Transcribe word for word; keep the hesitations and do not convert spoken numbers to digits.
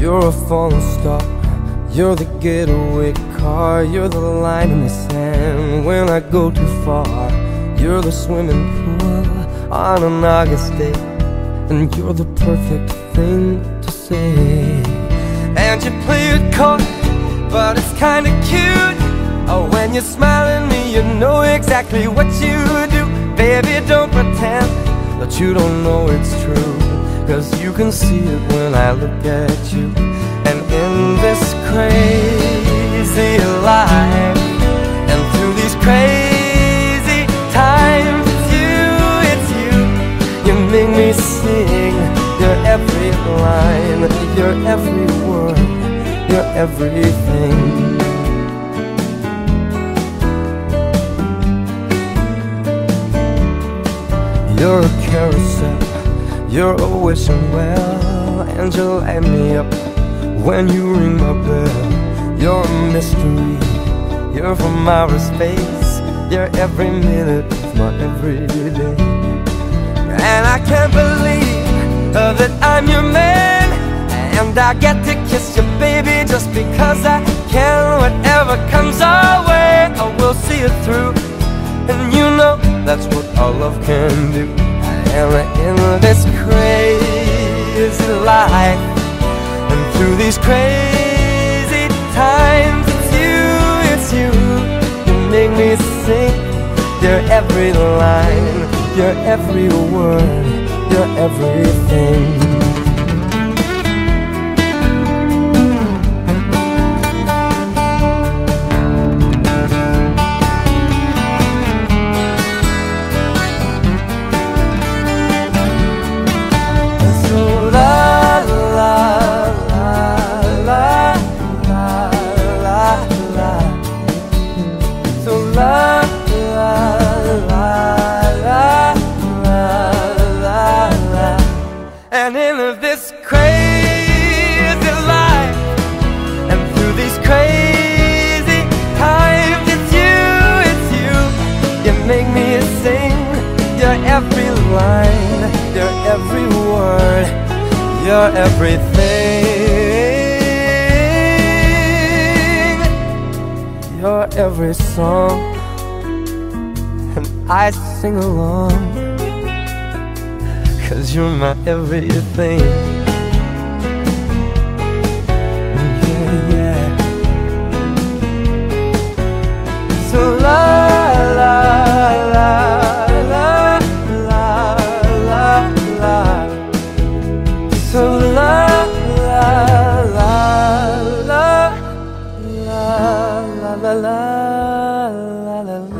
You're a falling star, you're the getaway car, you're the line in the sand when I go too far. You're the swimming pool on an August day, and you're the perfect thing to say. And you play it coy, but it's kinda cute. Oh, when you smile at me, you know exactly what you do. Baby, don't pretend that you don't know it's true, 'cause you can see it when I look at you. And in this crazy life, and through these crazy times, it's you, it's you. You make me sing your every line, your every word, your everything. You're a carousel, you're always well, and you light me up when you ring my bell. You're a mystery, you're from outer space, you're every minute of my everyday. And I can't believe uh, that I'm your man, and I get to kiss you, baby, just because I can. Whatever comes our way, I will see it through, and you know that's what our love can do. And in this crazy life, and through these crazy times, it's you, it's you. You make me sing your every line, your every word, your everything. And in this crazy life, and through these crazy times, it's you, it's you. You make me sing your every line, your every word, your everything, your every song. And I sing along, 'cause you're my everything. Yeah, yeah. So la la la la la la la. So la la la la la la la la la.